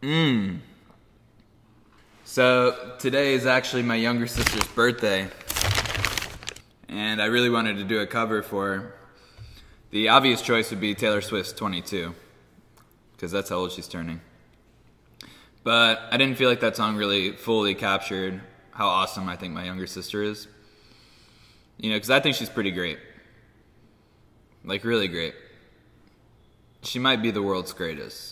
So today is actually my younger sister's birthday, and I really wanted to do a cover for her. The obvious choice would be Taylor Swift's 22, because that's how old she's turning. But I didn't feel like that song really fully captured how awesome I think my younger sister is. You know, because I think she's pretty great. Like, really great. She might be the world's greatest.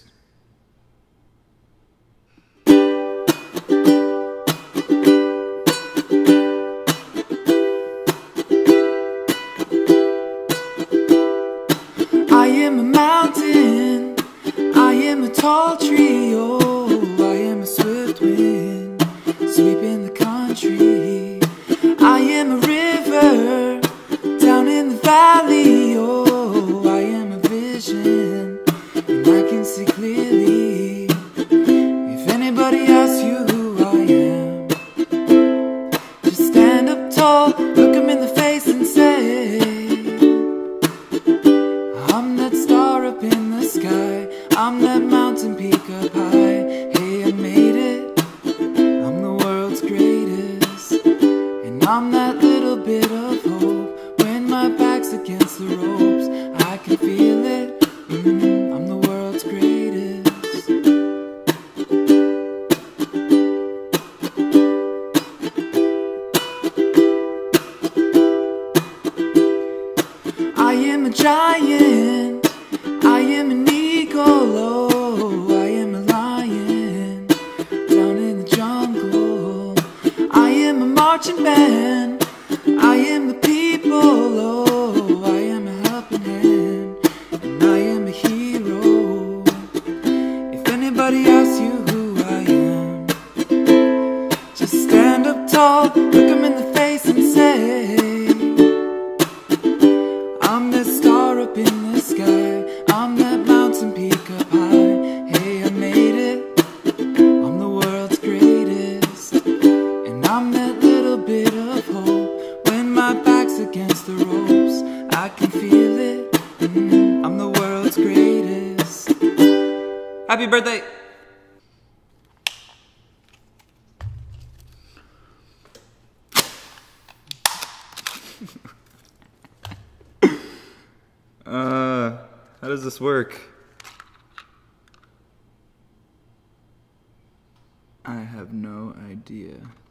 I am a mountain, I am a tall tree, oh, I am a swift wind, sweeping the country. I am a river, down in the valley, oh, I am a vision, and I can see clearly. If anybody asks you who I am, just stand up tall, look them in the face and say, I'm that star up in the sky, I'm that mountain peak up high. Hey, I made it, I'm the world's greatest, and I'm that little bit of hope. When my back's against the ropes, I can feel it, I'm the world's greatest. I am a giant, I am an eagle, oh, I am a lion, down in the jungle. I am a marching band, I am the people, oh, I am a helping hand, and I am a hero. If anybody asks you who I am, just stand up tall, look them in the face and say, I'm that star up in the sky, I'm that mountain peak up high. Hey, I made it, I'm the world's greatest, and I'm that little bit of hope. When my back's against the ropes, I can feel it, I'm the world's greatest. Happy birthday! How does this work? I have no idea.